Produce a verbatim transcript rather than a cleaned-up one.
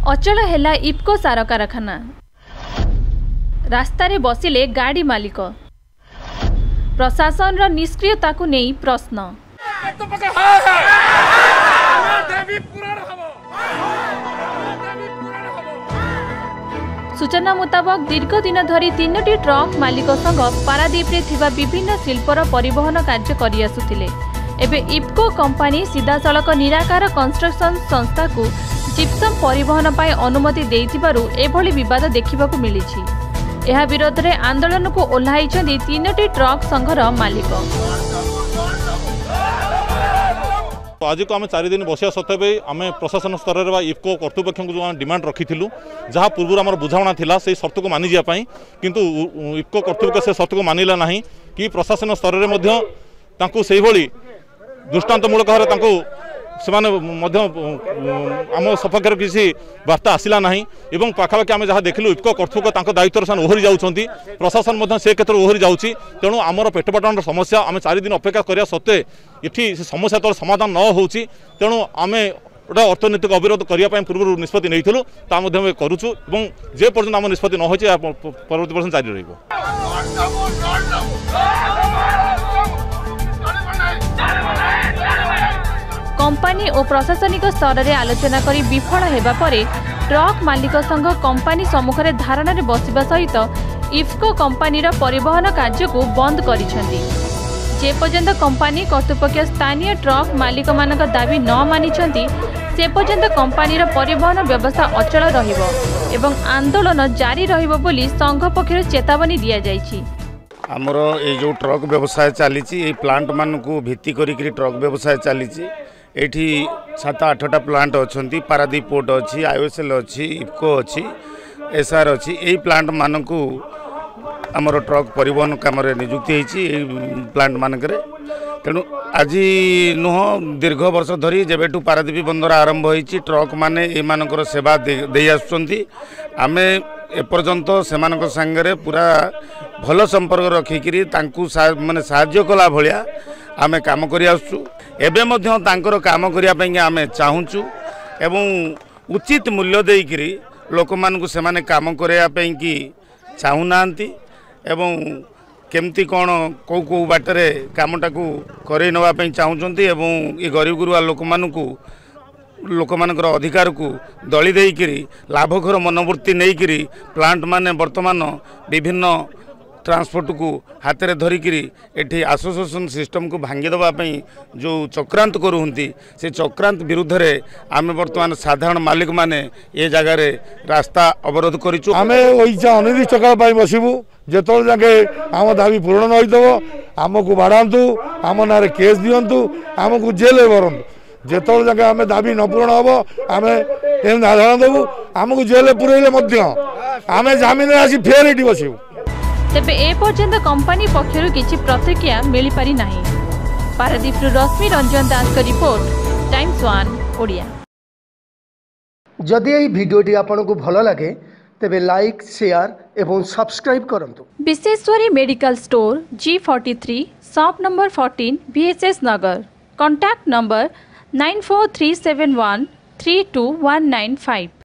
अचल हेला इफ्को सार कारखाना। रास्तार बसिले गाड़ी मालिक। प्रशासन र निष्क्रियता को नहीं प्रश्न। सूचना मुताबक दीर्घ दिन धरी तीनोटी ट्रक मालिक संग पारादीप रे थिबा विभिन्न शिल्पर परिवहन कार्य करि आसुथिले। एबे इफ्को कंपनी सीधा सड़क निराकार कंस्ट्रक्शन संस्था को जिप्सम परिवहन पाई अनुमति देइथिबारु एभली विवाद देखिबाकु मिलिछि। एहा विरोध रे आंदोलन को ओल्हाइछन्ति तीनोटी ट्रक संघर मालिक। आज को आम चार दिन बसिया सत्वे आम प्रशासन स्तर में इफ्को कर्तृपक्ष को जो डिमांड रखी जहाँ पूर्व आम बुझाणा था से शर्त को मानि जापाई किंतु इफ्को कर्तृपक्ष से शर्त को मानिला नहीं कि प्रशासन स्तर में से भली दृष्टांतमूलक भाव से आम सपक्ष किसी वार्ता आसला ना और पाखापाखि आम जहाँ देखिलु इफ्को कर्तृपक्ष दायित्व से ओहरी जाउछंती प्रशासन से क्षेत्र में ओहरी जाउछि। तेणु आमर पेटपाटन समस्या आम चार दिन अपेक्षा करिया सत्वे ये समस्या तर समाधान न होउछि। तेणु आम गोटे अर्थनैतिक अविरोध करने पूर्व निष्पत्ति नहीं करुचु जे पर्यंत आम निष्पत्ति न होइछि परवर्ती पर्यंत जारी रहिबो। कंपनी और प्रशासनिक स्तर में आलोचना करी विफल हेबा परे ट्रक मालिक संघ कंपनी सम्मुख में धारणा रे बसिबा सहित इफ्को कंपनी रा परिवहन कार्य को बंद करिसेंती। जे पर्यंत कंपनी कर्तृपक्ष स्थानीय ट्रक मालिक मानक दाबी न मानिछंती से पर्यंत कंपनी रा परिवहन व्यवस्था अचल रहिबो एवं आंदोलन जारी रहिबो बोली संघ पक्षर चेतावनी दिया जायछि। हमर ए जो ट्रक व्यवसाय चलीची ए प्लांट मान को भित्ति करी ट्रक व्यवसाय चलीची एठी सात आठटा प्लांट अच्छी पारादीप पोर्ट अच्छी आईओएसएल अच्छी इफ्को अच्छी एसआर अच्छी यही प्लांट मान को आमर ट्रक परिवहन काम निजुक्ति होती प्लांट मानक तेणु आज नुह दीर्घ वर्ष धरी जेबेठू पारादीप बंदर आरंभ होती ट्रक माने एमानकर सेवा दे आसुचंती आमे एपर्यंत सेमानक संगे पूरा भल संपर्क रखिकी माने साहाय्य कला भलिया आमे काम करि आसु। एबे मध्य तांकर काम करिया पई आमे चाहूचु एवं उचित मूल्य देइकरी लोक मान को सेमाने काम करिया पई कि चाहूनांती एवं केमती कौन कौ कौ बाटरे कामटा को करे नवा पई चाहूचंती एवं ये गरीब गुरुआ लोक मान को लोक मानकर अधिकार को दली देइकरी लाभखोर मनोवृत्ति नहींकरी प्लांट माने वर्तमान विभिन्न ट्रांसपोर्ट को हाथ में धरिकी एठी एसोसिएशन सिस्टम को भांगी देवाई जो चक्रांत करुँच से चक्रांत विरुद्ध रे आमे वर्तमान साधारण मालिक माने ये जगार रास्ता अवरोध करूँ। आम अनिर्दिष्ट काल बसबू जो जाके आम दाबी पूरण नईदेव आमको बाढ़ातु आम ना केस दिंतु आमको जेल भरतु जो जाके आम दाबी न पूरण हम आम धारण देवु आमको जेल पुरैले आम जमीन आसी फेर ये बसबू। तेबे ए पर्यंत कंपनी पक्षरु किछि प्रतिक्रिया मिली पारि नाही। पारादीप रश्मि रंजन दास का रिपोर्ट टाइम्स वन ओडिया। जदि एही भिडियोटी आपनको भल लगे तेबे लाइक शेयर एवं सब्सक्राइब करंतु। Vishweshwari medical store G forty three shop number fourteen VSS Nagar. Contact number nine four three seven one three two one nine five.